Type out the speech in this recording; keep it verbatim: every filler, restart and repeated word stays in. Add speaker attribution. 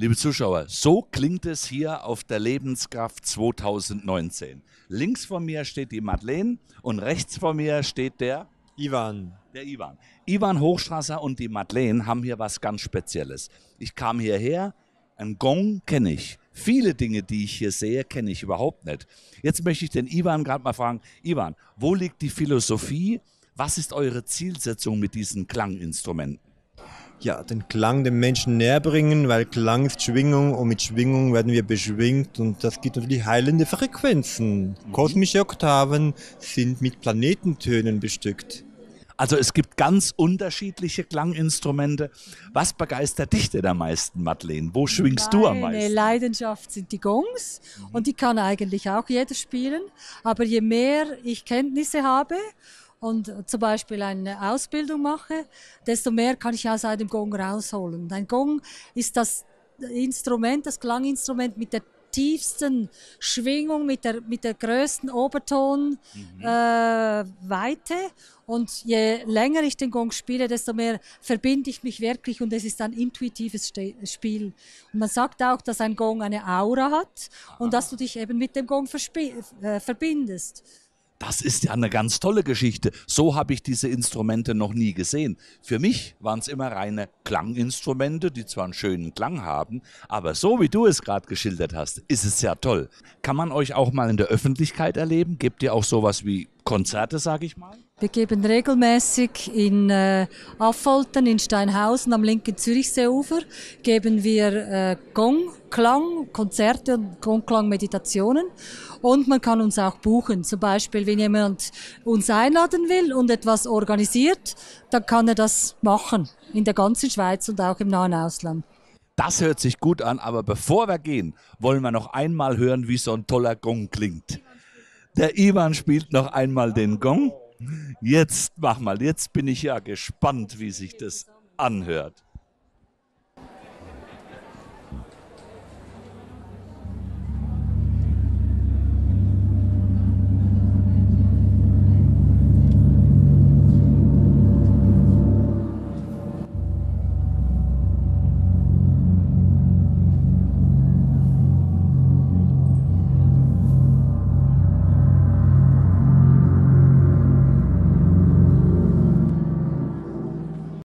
Speaker 1: Liebe Zuschauer, so klingt es hier auf der Lebenskraft zweitausendneunzehn. Links von mir steht die Madeleine und rechts von mir steht der
Speaker 2: Ivan.
Speaker 1: Der Ivan. Ivan Hochstrasser und die Madeleine haben hier was ganz Spezielles. Ich kam hierher, ein Gong kenne ich. Viele Dinge, die ich hier sehe, kenne ich überhaupt nicht. Jetzt möchte ich den Ivan gerade mal fragen, Ivan, wo liegt die Philosophie? Was ist eure Zielsetzung mit diesen Klanginstrumenten?
Speaker 2: Ja, den Klang dem Menschen näher bringen, weil Klang ist Schwingung und mit Schwingung werden wir beschwingt und das gibt natürlich heilende Frequenzen. Mhm. Kosmische Oktaven sind mit Planetentönen bestückt.
Speaker 1: Also es gibt ganz unterschiedliche Klanginstrumente. Was begeistert dich denn am meisten, Madeleine? Wo schwingst
Speaker 3: Meine
Speaker 1: du am meisten?
Speaker 3: Meine Leidenschaft sind die Gongs mhm. und die kann eigentlich auch jeder spielen. Aber je mehr ich Kenntnisse habe und zum Beispiel eine Ausbildung mache, desto mehr kann ich aus einem Gong rausholen. Ein Gong ist das Instrument, das Klanginstrument mit der tiefsten Schwingung, mit der, mit der größten Obertonweite. Mhm. Äh, Weite. Und je länger ich den Gong spiele, desto mehr verbinde ich mich wirklich und es ist ein intuitives Spiel. Und man sagt auch, dass ein Gong eine Aura hat und dass du dich eben mit dem Gong äh, verbindest.
Speaker 1: Das ist ja eine ganz tolle Geschichte. So habe ich diese Instrumente noch nie gesehen. Für mich waren es immer reine Klanginstrumente, die zwar einen schönen Klang haben, aber so wie du es gerade geschildert hast, ist es ja toll. Kann man euch auch mal in der Öffentlichkeit erleben? Gebt ihr auch sowas wie Konzerte, sage ich mal?
Speaker 3: Wir geben regelmäßig in äh, Affoltern, in Steinhausen am linken Zürichseeufer, geben wir äh, Gongklang, Konzerte und Gongklang-Meditationen. Und man kann uns auch buchen. Zum Beispiel, wenn jemand uns einladen will und etwas organisiert, dann kann er das machen. In der ganzen Schweiz und auch im nahen Ausland.
Speaker 1: Das hört sich gut an, aber bevor wir gehen, wollen wir noch einmal hören, wie so ein toller Gong klingt. Der Ivan spielt noch einmal den Gong. Jetzt mach mal, jetzt bin ich ja gespannt, wie sich das anhört.